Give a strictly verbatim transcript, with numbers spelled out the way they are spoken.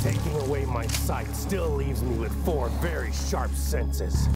Taking away my sight still leaves me with four very sharp senses.